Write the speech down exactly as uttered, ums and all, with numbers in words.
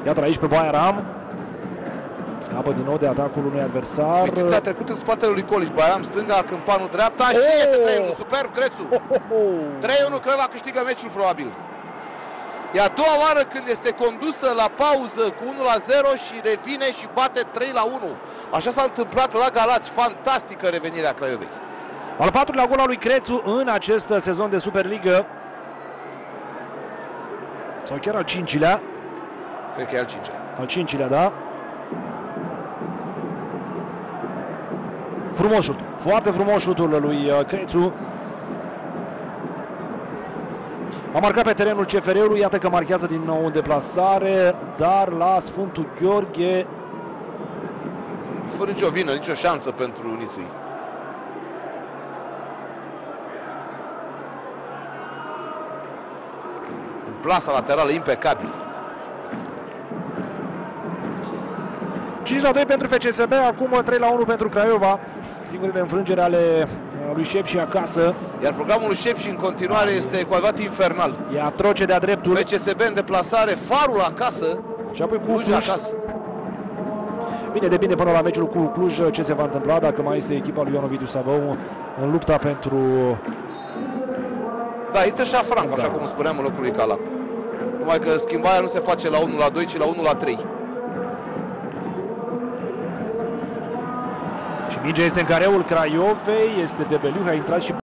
Iată aici pe Bairam. Scapă din nou de atacul unui adversar. Uite, a trecut în spatele lui Colici. Bairam stânga, Câmpanu dreapta și oh! este trei unu. Superb Crețu. trei unu, Craiova câștigă meciul probabil. E a doua oară când este condusă la pauză cu unu la zero și revine și bate trei la unu. Așa s-a întâmplat la Galați. Fantastică revenirea Craiovei. Al patrulea gol al lui Crețu în acest sezon de Superligă. Sau chiar al cincilea. Cred că e al cincilea. Al cincilea, da. Frumos șut. Foarte frumos șutul lui Crețu. A marcat pe terenul C F R-ului. Iată că marchează din nou în deplasare. Dar la Sfântul Gheorghe, fără nicio vină, nicio șansă pentru Nițui. În plasa laterală impecabil. cinci la doi pentru F C S B, acum trei la unu pentru Craiova. Singurele înfrângeri ale lui Șepși acasă. Iar programul lui Șepși în continuare este cu adevărat infernal. E atroce de-a dreptul. F C S B în deplasare, Farul acasă și apoi cu Cluj, Cluj acasă. Bine, depinde până la meciul cu Cluj ce se va întâmpla, dacă mai este echipa lui Ion Ovidiu Sabău în lupta pentru... Da, intră și Franco, așa cum spuneam, în locul lui Cala. Numai că schimbarea nu se face la unu la doi, ci la unu la trei. Și mingea este în careul Craiovei, este Debeliu, a intrat și